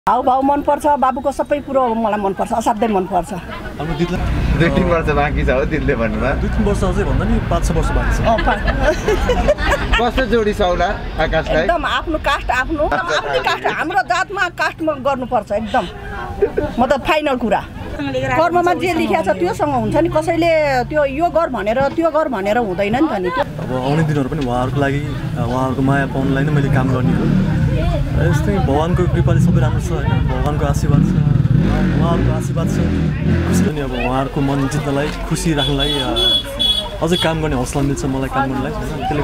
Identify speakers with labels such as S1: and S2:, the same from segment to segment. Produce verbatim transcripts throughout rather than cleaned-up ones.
S1: हाउभाउ मनपर्छ, बाबुको सबै कुरो मलाई मनपर्छ, असाध्यै मनपर्छ।
S2: हाम्रो दिदीले
S3: दुई तीन वर्ष बाँकी छ हो दिदीले भन्नुभयो।
S2: दुई तीन वर्ष अझै भन्दा नि पाँच छ वर्ष बाँकी छ।
S3: कस्तो जोडी सौला आकाशलाई?
S1: एकदम आफ्नो कास्ट आफ्नो आफ्नै कास्ट हाम्रो जातमा कास्टमा गर्नुपर्छ एकदम। म त फाइनल कुरा कर्ममा जे लेखिया छ त्योसँग हुन्छ नि। कसैले त्यो यो गर भनेर त्यो गर भनेर हुँदैन नि त नि।
S2: अब आउने दिनहरू पनि उहाँहरूको लागि उहाँहरूको माया पाउनलाई नै मैले काम गर्ने हो। यस्तै भगवान्को कृपाले सबै राम्रो छ होइन, भगवान्को आशीर्वाद छ, उहाँहरूको आशीर्वाद छ। खुसी पनि अब उहाँहरूको मन जित्नलाई खुसी राख्नलाई अझै काम गर्ने हौसला मिल्छ मलाई काम गर्नलाई। त्यसले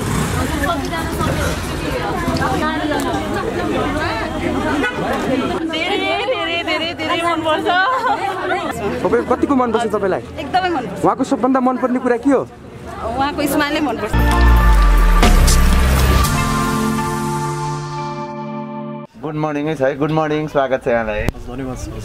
S4: तपाईँ कतिको मनपर्छ तपाईँलाई?
S5: एकदमै मनपर्छ।
S4: उहाँको सबभन्दा मनपर्ने कुरा के हो?
S5: उहाँको स्माइलै मनपर्छ।
S3: गुड मर्निङ छ है। गुड मर्निङ, स्वागत छ यहाँलाई।
S2: धन्यवाद छ।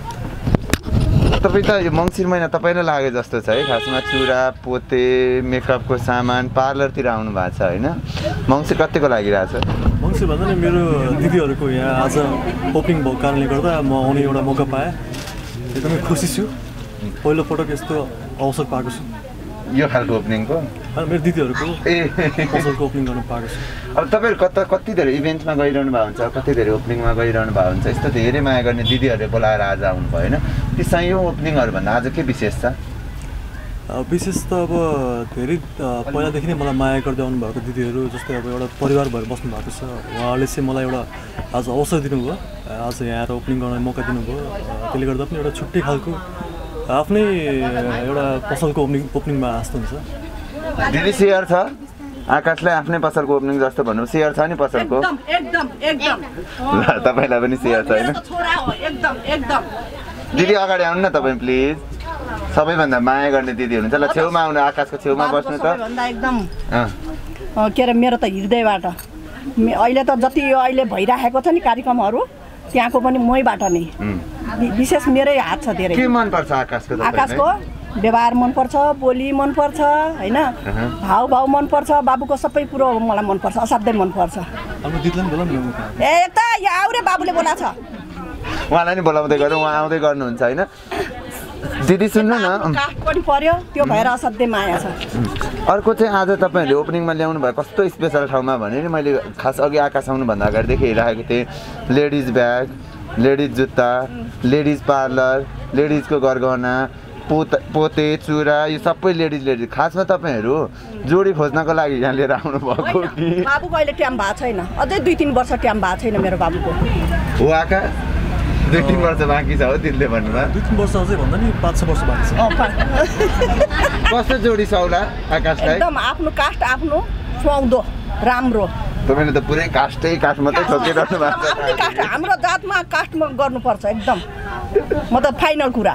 S3: तपाईँ त यो मङ्सिर महिना तपाईँलाई लागे जस्तो छ है। खासमा चुरा पोते मेकअपको सामान पार्लरतिर आउनु भएको छ होइन। मङ्सिर कतिको लागिरहेछ?
S2: मङ्सिर भन्दा नि मेरो दिदीहरूको यहाँ आज ओपनिङ भएको कारणले गर्दा म आउने एउटा मौका पाएँ। एकदमै खुसी छु। पहिलो पटक यस्तो अवसर पाएको छु
S3: यो खालको ओपनिङको।
S2: मेरो दिदीहरूको ए पसलको ओपनिङ गर्न पाएको छु।
S3: अब तपाईँहरू कता कति धेरै इभेन्टमा गइरहनु भएको हुन्छ, कति धेरै ओपनिङमा गइरहनु भएको हुन्छ। यस्तो धेरै माया गर्ने दिदीहरूले बोलाएर आज आउनुभयो होइन। ती सयौँ ओपनिङहरूभन्दा आज के विशेष छ?
S2: विशेष त अब धेरै पहिलादेखि नै मलाई माया गर्दै आउनुभएको दिदीहरू जस्तै अब एउटा परिवार भएर बस्नु भएको छ। उहाँहरूले चाहिँ मलाई एउटा आज अवसर दिनुभयो, आज यहाँ आएर ओपनिङ गर्ने मौका दिनुभयो। त्यसले गर्दा पनि एउटा छुट्टै खालको आफ्नै एउटा पसलको ओपनिङ ओपनिङमा आस्तो हुन्छ।
S3: दिदी सेयर छ आकाशलाई आफ्नै पसलको ओपनिङ जस्तो भन्नु सेयर छ नि पसलको?
S1: एकदम एकदम
S3: ल तपाईँलाई पनि सेयर छ होइन?
S1: एकदम एकदम।
S3: दिदी अगाडि आउनु न तपाईँ प्लिज। सबैभन्दा माया गर्ने दिदी हुनुहुन्छ। ल छेउमा आउनु, आकाशको छेउमा बस्नु त।
S1: एकदम के अरे मेरो त हृदयबाट अहिले त जति यो अहिले भइराखेको छ नि कार्यक्रमहरू त्यहाँको पनि मैबाट नै विशेष मेरै हात छ धेरै।
S3: के मनपर्छ आकाशको?
S1: आकाशको व्यवहार मनपर्छ, बोली मनपर्छ होइन, हाउभाउ मनपर्छ, बाबुको सबै कुरो मलाई मनपर्छ, असाध्यै मनपर्छ।
S2: हाम्रो दिदीले पनि बोलाउनु न।
S1: ए यता यहाँ आऊ रे बाबुले बोलाछ।
S3: उहाँलाई नि बोलाउँदै गरौँ, उहाँ आउँदै गर्नुहुन्छ होइन। दिदी सुन्नु न,
S1: काठ पनि पर्यो त्यो भएर असाध्यै माया छ।
S3: अर्को चाहिँ आज तपाईँहरूले ओपनिङमा ल्याउनु भयो कस्तो स्पेसल ठाउँमा भने नि मैले खास अघि आकाश आउनुभन्दा अगाडिदेखि हेरिरहेको थिएँ। लेडिज ब्याग, लेडिज जुत्ता, लेडिज पार्लर, लेडिजको गरगहना, पोत पोते चुरा यो सबै लेडिज लेडिज। खासमा तपाईँहरू जोडी खोज्नको लागि यहाँ लिएर आउनुभएको कि?
S1: बाबुको अहिले टाइम भएको छैन, अझै दुई तिन वर्ष टाइम भएको छैन मेरो बाबुको।
S3: हो आकाश दुई तिन वर्ष बाँकी छ हो दिदीले भन्नुभयो।
S2: दुई तिन वर्ष अझै भन्दा नि पाँच छ वर्ष बाँकी छ।
S3: कस्तो जोडी सौला आकाशलाई?
S1: एकदम आफ्नो कास्ट आफ्नो सुहाउँदो राम्रो।
S3: तपाईँले त पुरै कास्टै कास्ट मात्रै ठोकिरहनु भएको छ।
S1: हाम्रो जातमा कास्टमा गर्नुपर्छ एकदम। म त फाइनल कुरा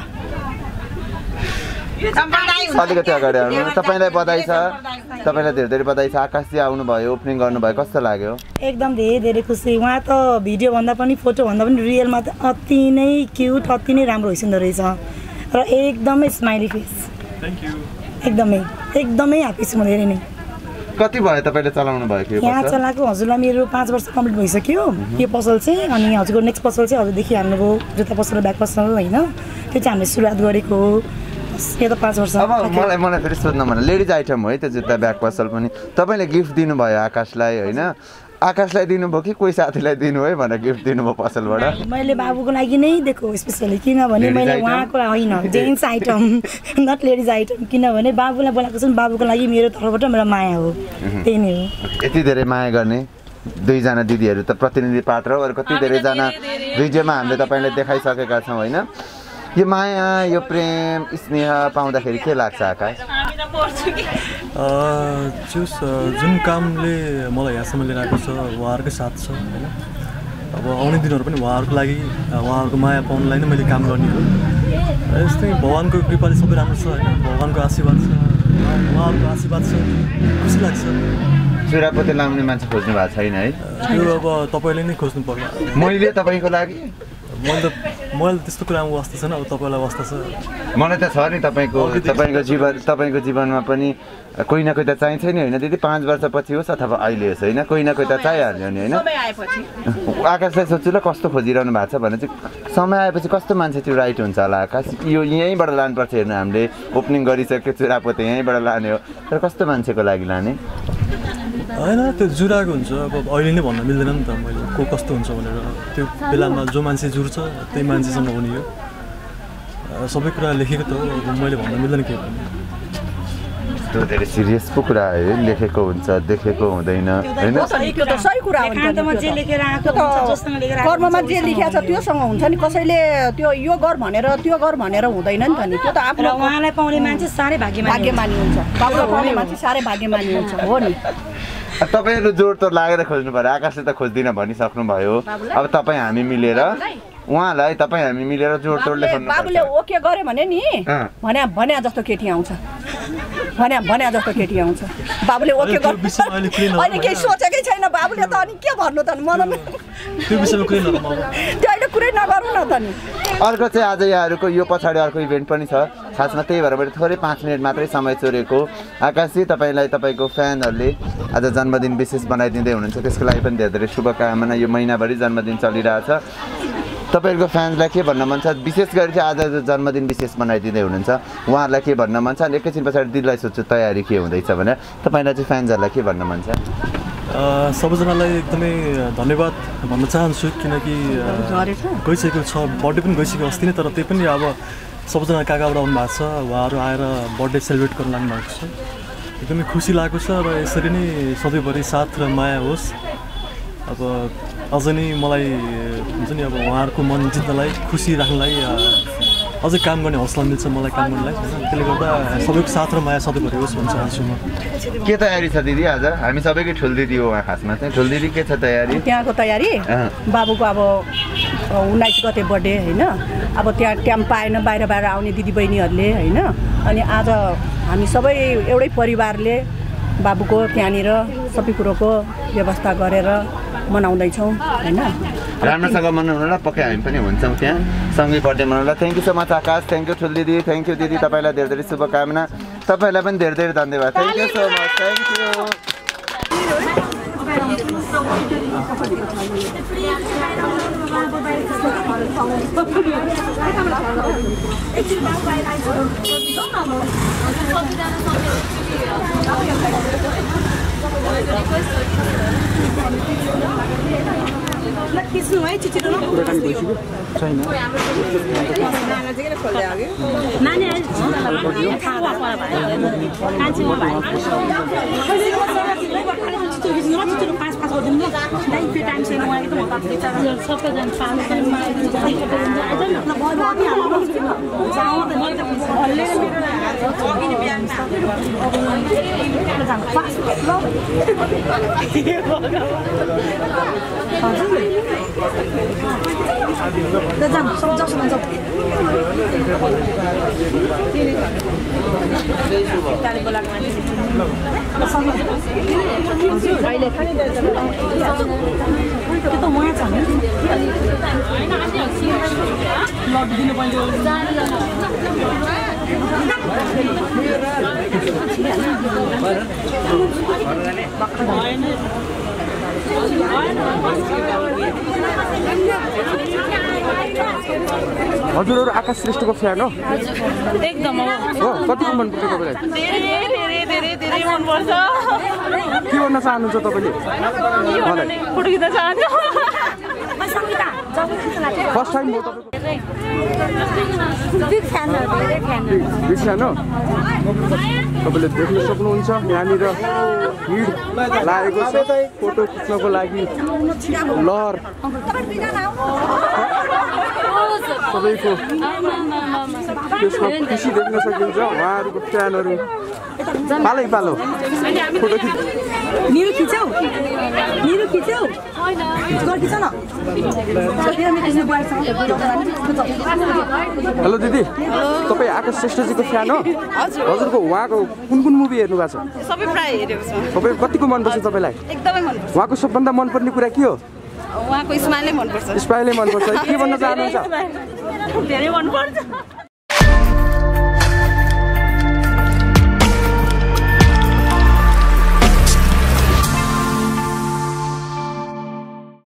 S3: अलिकति अगाडि आउनु। तपाईँलाई बधाई छ, तपाईँलाई धेरै धेरै बधाई छ। आकाशजी आउनुभयो, ओपनिङ गर्नुभयो, कस्तो लाग्यो?
S6: एकदम धेरै धेरै खुसी। उहाँ त भिडियो भन्दा पनि फोटो भन्दा पनि रियलमा त अति नै क्युट अति नै राम्रो भइसक्दो रहेछ र एकदमै स्माइली फेस।
S2: Thank you.
S6: एकदमै एकदमै ह्याप्पी छु म धेरै नै।
S3: कति भयो तपाईँले चलाउनु भयो कि?
S6: यहाँ चलाएको हजुरलाई मेरो पाँच वर्ष कम्प्लिट भइसक्यो यो पसल चाहिँ। अनि हजुरको नेक्स्ट पसल चाहिँ हजुरदेखि हाल्नुभयो जुत्ता पसल ब्याग पसल होइन, त्यो चाहिँ हामीले सुरुवात गरेको हो। यो त पाँच वर्ष।
S3: अब मलाई मलाई फेरि सोध्न मन, लेडिज आइटम हो है त्यो जुत्ता ब्याग पसल पनि। तपाईँले गिफ्ट दिनुभयो आकाशलाई होइन? आकाशलाई दिनुभयो कि कोही साथीलाई दिनु है भनेर गिफ्ट दिनुभयो पसलबाट?
S6: मैले बाबुको लागि नै दिएको स्पेसली, किनभने मैले उहाँको होइन gents item not ladies item, किनभने बाबुलाई बोलाएको छु बाबुको लागि मेरो तर्फबाट मेरो माया हो, त्यही नै हो।
S3: यति धेरै माया गर्ने दुईजना दिदीहरू त प्रतिनिधि पात्र हो। अरू कति धेरैजना भिडियोमा हामीले तपाईँलाई देखाइसकेका छौँ होइन। यो माया यो प्रेम स्नेह पाउँदाखेरि के लाग्छ आकाश?
S2: जुस जुन कामले मलाई यहाँसम्म लिएर आएको छ उहाँहरूकै साथ छ होइन। अब आउने दिनहरू पनि उहाँहरूको लागि उहाँहरूको माया पाउनलाई नै मैले काम गर्ने हो। यस्तै भगवान्को कृपाले सबै राम्रो छ होइन, भगवान्को आशीर्वाद छ, उहाँहरूको आशीर्वाद छ, खुसी लाग्छ।
S3: चुरापोते लाउने मान्छे खोज्नु भएको छैन है?
S2: त्यो अब तपाईँले नै खोज्नु पर्ला।
S3: मैले तपाईँको लागि
S2: मैले त मैले त्यस्तो कुरामा वास्ता छैन, अब तपाईँलाई वास्ता छ।
S3: मलाई त छ नि तपाईँको तपाईँको जीवन तपाईँको जीवनमा पनि कोही न कोही त चाहिन्छ नि होइन दिदी? पाँच वर्षपछि होस् अथवा अहिले होस् होइन, कोही न कोही त चाहिहाल्यो नि होइन? आकाशलाई सोध्छु ल कस्तो खोजिरहनु भएको छ भने चाहिँ समय आएपछि कस्तो मान्छे त्यो राइट हुन्छ होला आकाश यो यहीँबाट लानुपर्छ हेर्नु हामीले ओपनिङ गरिसक्यो चुरापोते यहीँबाट लाने हो तर कस्तो मान्छेको लागि लाने
S2: होइन त्यो जुराको हुन्छ अब अहिले नै भन्न मिल्दैन नि त मैले को कस्तो हुन्छ भनेर त्यो बेलामा जो मान्छे जुर्छ त्यही मान्छेसँग हुने हो सबै कुरा लेखेको त हो मैले भन्न मिल्दैन के भन्नु
S3: त्यो धेरै सिरियस पो कुरा है लेखेको हुन्छ देखेको हुँदैन होइन
S1: त्यो त सही कुरा हो कर्ममा जे लेखेको छ त्योसँग हुन्छ नि कसैले त्यो यो गर भनेर त्यो गर भनेर हुँदैन नि त नि त्यो त आफ्नो
S6: उहाँलाई पाउने मान्छे साह्रै
S1: भाग्यमानी हुन्छ बाबुलाई पाउने मान्छे साह्रै भाग्यमानी हुन्छ हो नि
S3: तपाईँहरू जोड त लागेर खोज्नु पर्यो आकाशले त खोज्दिनँ भनिसक्नु भयो अब तपाईँ हामी मिलेर उहाँलाई तपाईँ हामी मिलेर जोड तोड लेख्नु
S1: बाबुले ओके गरे भने नि भने भने जस्तो केटी आउँछ भने भने जस्तो केटी आउँछ बाबुले ओके गरे अहिले केही सोचेकै छैन बाबुले त अनि के भन्नु त मलाई
S2: त्यो विषयमा कुरै नगरौँ
S1: त्यो अहिले कुरै नगरौँ न त नि
S3: अर्को चाहिँ आज यहाँहरूको यो पछाडि अर्को इभेन्ट पनि छ खासमा त्यही भएर मैले थोरै पाँच मिनट मात्रै समय चोरेको आकाशजी तपाईँलाई तपाईँको फ्यानहरूले आज जन्मदिन विशेष बनाइदिँदै हुनुहुन्छ त्यसको लागि पनि धेरै धेरै शुभकामना यो महिनाभरि जन्मदिन चलिरहेछ तपाईँहरूको फ्यान्सलाई के भन्न मन छ विशेष गरी चाहिँ आज जन्मदिन विशेष बनाइदिँदै हुनुहुन्छ उहाँहरूलाई के भन्न मन छ अनि एकैछिन पछाडि दिदीलाई सोध्छु तयारी के हुँदैछ भने तपाईँलाई चाहिँ फ्यान्सहरूलाई के भन्न मन छ
S2: सबैजनालाई एकदमै धन्यवाद भन्न चाहन्छु किनकि गइसकेको छ बर्थडे पनि गइसक्यो अस्ति नै तर त्यही पनि अब सबैजना काकाबाट आउनु भएको छ उहाँहरू आएर बर्थडे सेलिब्रेट गर्न लाग्नु भएको छ एकदमै खुसी लागेको छ र यसरी नै सधैँभरि साथ र माया होस् अब अझ नै मलाई हुन्छ नि अब उहाँहरूको मन जित्नलाई खुसी राख्नलाई अझै काम गर्ने हौसला मिल्छ मलाई काम गर्नलाई त्यसले गर्दा सबैको साथ र माया सधैँभरि होस् भन्न चाहन्छु म
S3: के तयारी छ दिदी आज हामी सबैकै ठुल दिदी हो उहाँ खासमा चाहिँ ठुल दिदी के छ तयारी
S1: त्यहाँको तयारी बाबुको अब उन्नाइस गते बर्थडे होइन अब त्यहाँ टाइम पाएन बाहिर बाहिर आउने दिदीबहिनीहरूले होइन अनि आज हामी सबै एउटै परिवारले बाबुको त्यहाँनिर सबै कुरोको व्यवस्था गरेर मनाउँदैछौँ होइन
S3: राम्रोसँग मनाउनुलाई पक्कै हामी पनि हुन्छौँ त्यहाँ सँगै बर्थडे मनाउनुलाई thank you so much Akash thank you ठुल दिदी थ्याङ्क यू दिदी तपाईँलाई धेरै धेरै शुभकामना तपाईँलाई पनि धेरै धेरै धन्यवाद thank you so much thank you
S6: Kisnu है छिटो
S4: कुराकानी भइसक्यो छैन
S6: नानी पाँच पाँच गरिदिनु टाइम छैन जाम सब जाऊ सब जाऊ अहिले त्यो त उहाँ छ नि लड दिनु पर्यो
S4: हजुरहरू आकाश श्रेष्ठको फ्यान हो
S5: एकदम हो
S4: हो कतिको मनपर्छ तपाईँलाई
S5: धेरै धेरै धेरै धेरै मनपर्छ
S4: के भन्न चाहनुहुन्छ तपाईँले मलाई
S5: फोटो खिच्न चाहन्छु
S4: फर्स्ट टाइम हो तपाईँको
S5: बिग फ्यान हो धेरै फ्यान हो
S4: बिग फ्यान हो तपाईँले देख्न सक्नुहुन्छ यहाँनिर भिड लागेको छ फोटो खिच्नको लागि लहर सबैको त्यसमा खुसी देख्न सकिन्छ उहाँहरूको फ्यानहरू पालै पालो फोटो खिच
S6: मेरो खिचाउ मेरो खिचाउ खिच न
S4: हेलो दिदी तपाईँ आकाश श्रेष्ठजीको फ्यान हो हजुरको उहाँको कुन कुन मुभी हेर्नु भएको छ
S5: सबै प्राय हेरेको छु
S4: तपाईँ कतिको मनपर्छ तपाईँलाई
S5: एकदमै मनपर्छ
S4: उहाँको सबभन्दा मनपर्ने कुरा के हो
S5: उहाँको स्माइलै मनपर्छ
S4: स्माइलै मनपर्छ के भन्न चाहनुहुन्छ
S5: धेरै मनपर्छ